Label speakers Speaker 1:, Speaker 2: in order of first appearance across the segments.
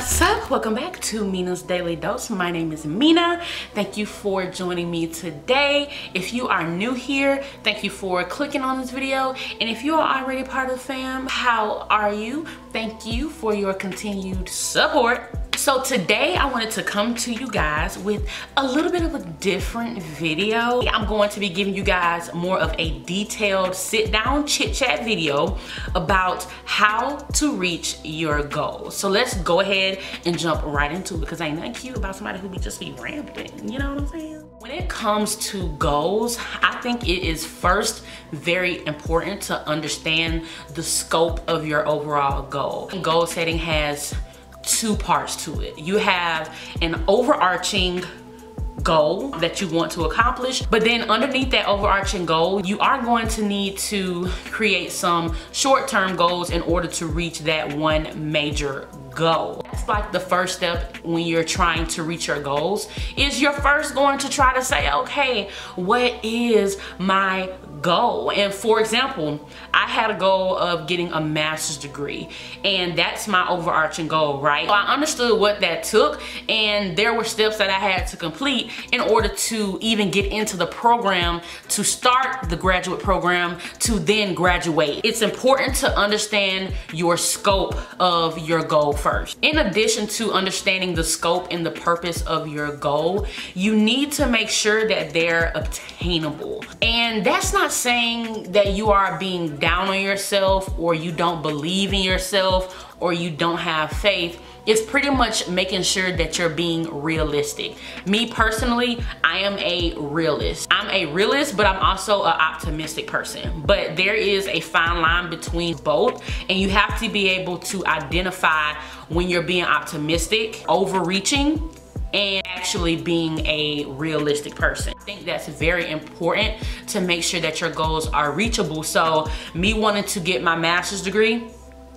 Speaker 1: What's up? Welcome back to Mina's Daily Dose. My name is Mina. Thank you for joining me today. If you are new here, thank you for clicking on this video. And if you are already part of the fam, how are you? Thank you for your continued support. So today I wanted to come to you guys with a little bit of a different video. I'm going to be giving you guys more of a detailed sit down chit chat video about how to reach your goals. So let's go ahead and jump right into it because ain't nothing cute about somebody who just be rambling, you know what I'm saying? When it comes to goals, I think it is first very important to understand the scope of your overall goal. Goal setting has two parts to it. You have an overarching goal that you want to accomplish, but then underneath that overarching goal, you are going to need to create some short-term goals in order to reach that one major goal. That's like the first step when you're trying to reach your goals, is you're first going to try to say, okay, what is my goal? And for example, I had a goal of getting a master's degree, and that's my overarching goal, right? So I understood what that took, and there were steps that I had to complete in order to even get into the program, to start the graduate program, to then graduate. It's important to understand your scope of your goal first. In addition to understanding the scope and the purpose of your goal, you need to make sure that they're obtainable. And that's not saying that you are being down on yourself, or you don't believe in yourself, or you don't have faith. It's pretty much making sure that you're being realistic. Me personally, I am a realist. I'm a realist, but I'm also an optimistic person. But there is a fine line between both, and you have to be able to identify when you're being optimistic, overreaching, and actually being a realistic person. I think that's very important to make sure that your goals are reachable. So me wanting to get my master's degree,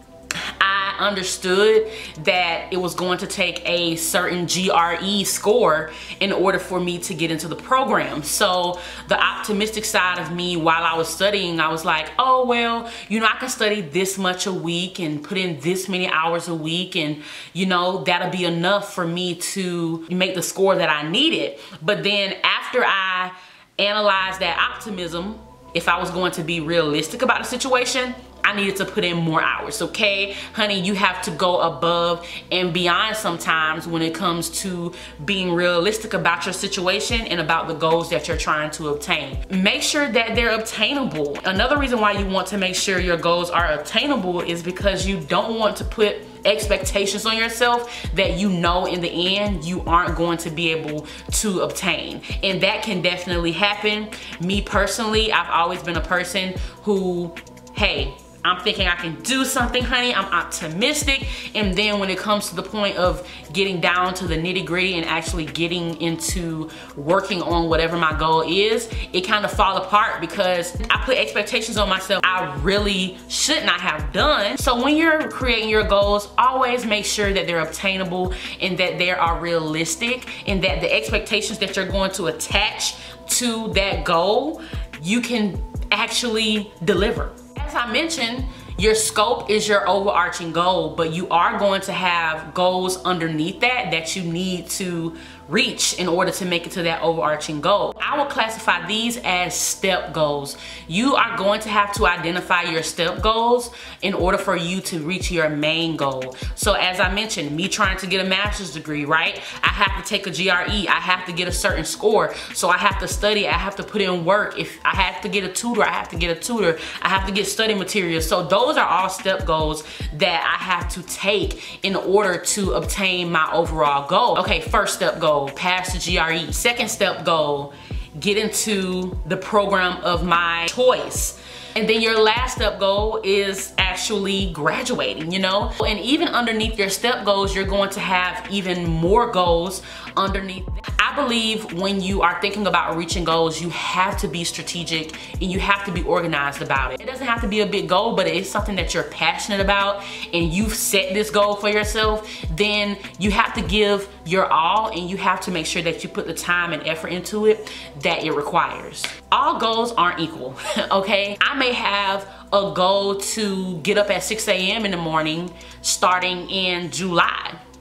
Speaker 1: I understood that it was going to take a certain GRE score in order for me to get into the program. So the optimistic side of me, while I was studying, I was like, oh, well, you know, I can study this much a week and put in this many hours a week, and you know, that'll be enough for me to make the score that I needed. But then after I analyzed that optimism, if I was going to be realistic about the situation, I needed to put in more hours. Okay, honey, you have to go above and beyond sometimes when it comes to being realistic about your situation and about the goals that you're trying to obtain. Make sure that they're obtainable. Another reason why you want to make sure your goals are obtainable is because you don't want to put expectations on yourself that you know in the end you aren't going to be able to obtain. And that can definitely happen. Me personally, I've always been a person who, hey, I'm thinking I can do something, honey. I'm optimistic. And then when it comes to the point of getting down to the nitty gritty and actually getting into working on whatever my goal is, it kind of fall apart because I put expectations on myself I really should not have done. So when you're creating your goals, always make sure that they're obtainable and that they are realistic, and that the expectations that you're going to attach to that goal, you can actually deliver. As I mentioned, your scope is your overarching goal, but you are going to have goals underneath that you need to reach in order to make it to that overarching goal. I will classify these as step goals. You are going to have to identify your step goals in order for you to reach your main goal. So as I mentioned, me trying to get a master's degree, right? I have to take a GRE, I have to get a certain score. So I have to study, I have to put in work. If I have to get a tutor, I have to get a tutor. I have to get study materials. So those are all step goals that I have to take in order to obtain my overall goal. Okay, first step goal, pass the GRE. Second step goal, get into the program of my choice. And then your last step goal is actually graduating, you know? And even underneath your step goals, you're going to have even more goals underneath. I believe when you are thinking about reaching goals, you have to be strategic and you have to be organized about it. It doesn't have to be a big goal, but it's something that you're passionate about and you've set this goal for yourself, then you have to give your all and you have to make sure that you put the time and effort into it that it requires. All goals aren't equal, okay? I may have a goal to get up at 6 a.m. in the morning starting in July.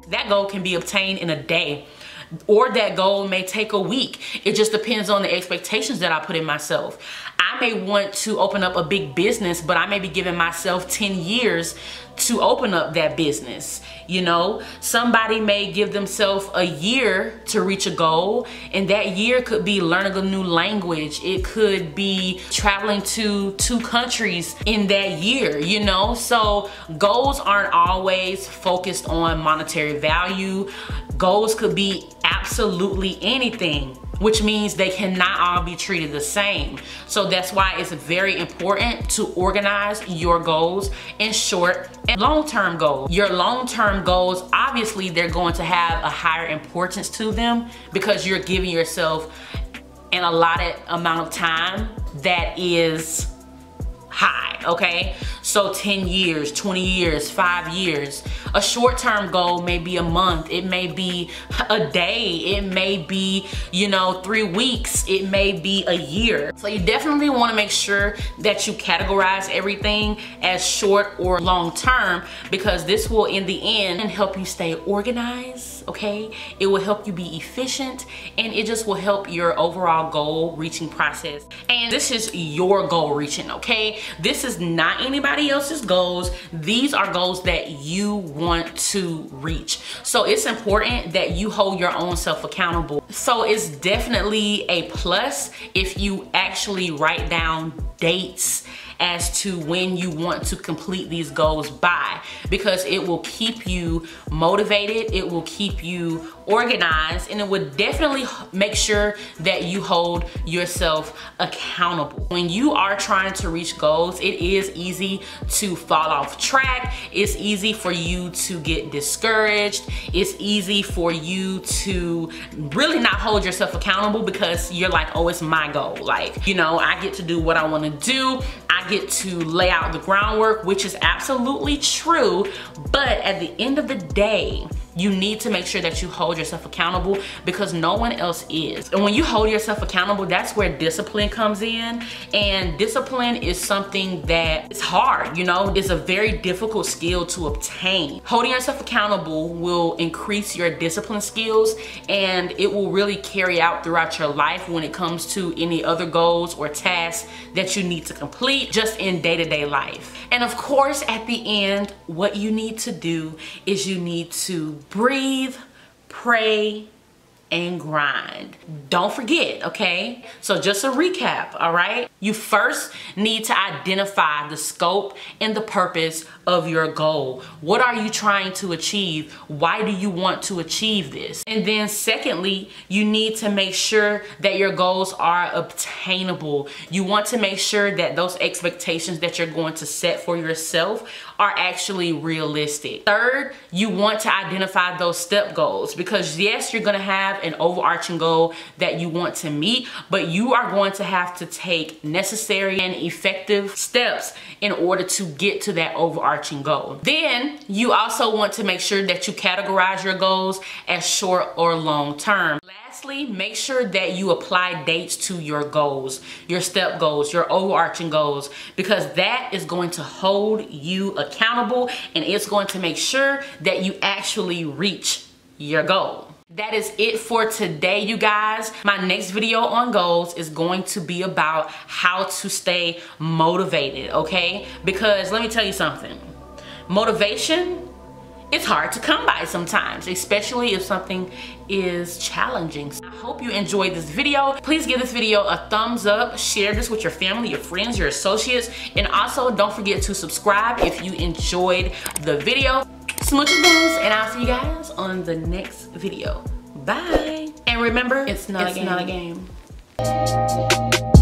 Speaker 1: that goal can be obtained in a day, or that goal may take a week. It just depends on the expectations that I put in myself. I may want to open up a big business, but I may be giving myself 10 years to open up that business. You know, somebody may give themselves a year to reach a goal, and that year could be learning a new language. It could be traveling to 2 countries in that year, you know? So goals aren't always focused on monetary value. Goals could be absolutely anything, which means they cannot all be treated the same. So that's why it's very important to organize your goals in short and long-term goals. Your long-term goals, obviously they're going to have a higher importance to them because you're giving yourself an allotted amount of time that is high, okay? So 10 years, 20 years, 5 years. A short-term goal may be a month, it may be a day, it may be, you know, 3 weeks, it may be a year. So you definitely want to make sure that you categorize everything as short or long-term, because this will in the end help you stay organized, okay? It will help you be efficient, and it just will help your overall goal reaching process. And this is your goal reaching, okay? This is not anybody else's goals. These are goals that you want to reach. So it's important that you hold your own self accountable. So it's definitely a plus if you actually write down dates as to when you want to complete these goals by, because it will keep you motivated, it will keep you organized, and it would definitely make sure that you hold yourself accountable. When you are trying to reach goals, it is easy to fall off track. It's easy for you to get discouraged. It's easy for you to really not hold yourself accountable because you're like, oh, it's my goal. Like, you know, I get to do what I want to do. I get to lay out the groundwork, which is absolutely true. But at the end of the day, you need to make sure that you hold yourself accountable because no one else is. And when you hold yourself accountable, that's where discipline comes in. And discipline is something that is hard, you know? It's a very difficult skill to obtain. Holding yourself accountable will increase your discipline skills, and it will really carry out throughout your life when it comes to any other goals or tasks that you need to complete just in day-to-day life. And of course, at the end, what you need to do is you need to breathe, pray, and grind. Don't forget, okay? So just a recap, all right? You first need to identify the scope and the purpose of your goal. What are you trying to achieve? Why do you want to achieve this? And then secondly, you need to make sure that your goals are obtainable. You want to make sure that those expectations that you're going to set for yourself are actually realistic. Third, you want to identify those step goals, because yes, you're gonna have an overarching goal that you want to meet, but you are going to have to take necessary and effective steps in order to get to that overarching goal. Then you also want to make sure that you categorize your goals as short or long term. Lastly, make sure that you apply dates to your goals, your step goals, your overarching goals, because that is going to hold you accountable and it's going to make sure that you actually reach your goal. That is it for today, you guys. My next video on goals is going to be about how to stay motivated, okay? Because let me tell you something. Motivation, it's hard to come by sometimes, especially if something is challenging. I hope you enjoyed this video. Please give this video a thumbs up, share this with your family, your friends, your associates, and also don't forget to subscribe if you enjoyed the video. Smooches booms, and I'll see you guys on the next video. Bye. And remember, it's not a game.